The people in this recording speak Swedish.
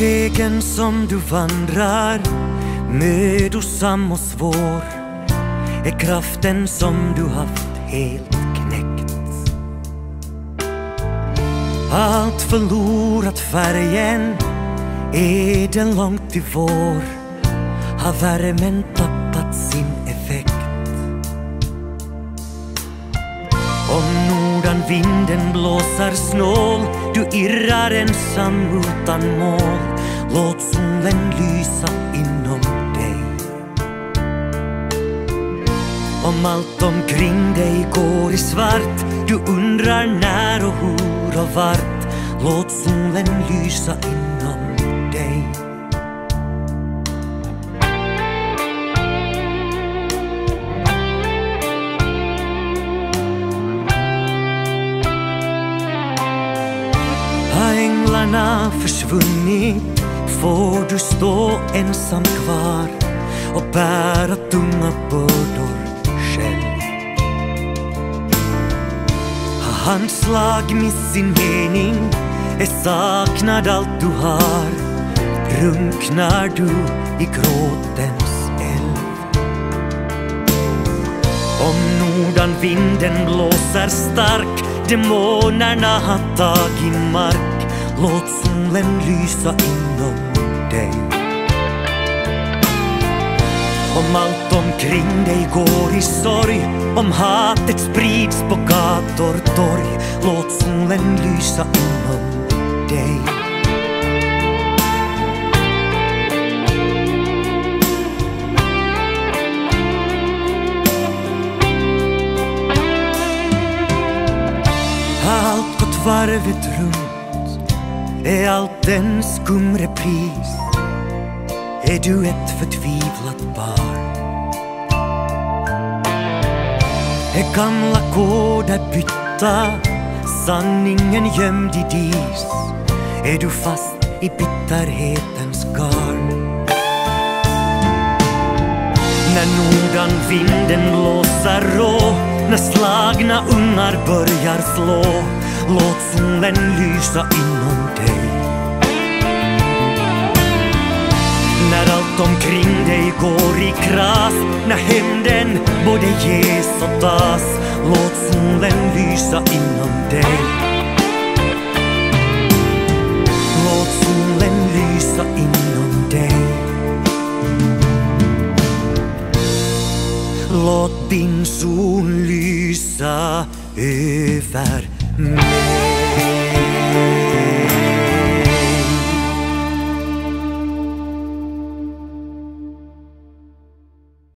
Vägen som du vandrar, mödosam och svår, är kraften som du haft helt knäckt. Allt förlorat färgen, är den långt till vår, har värmen tappat sin effekt. Om nordanvinden blåser snål, du irrar ensam utan mål, låt solen lysa inom dig. Om allt omkring dig går i svart, du undrar när och hur och vart, låt solen lysa inom dig. Har änglarna försvunnit, får du stå ensam kvar och bära tunga bördor själv. Har handslag med sin mening, är saknad allt du har, drunknar du i gråtens älv. Om nordanvinden blåser stark, demonerna har tagit mark, låt solen lysa inom dig. Om allt omkring dig går i sorg, om hatet sprids på gator och torg, låt solen lysa inom dig. Har allt gått varvet runt, är allt en skumrepris, är du ett förtvivlat barn? Är gamla koder bytta, sanningen gömd i dis, är du fast i bitterhetens garn? När nordanvinden blåser rå, när slagna ungar börjar slå, låt solen lysa inom dig. När allt omkring dig går i kras, när hämnden både ges och tas, låt solen lysa inom dig. Låt solen lysa inom dig. Låt din sol lysa över mig.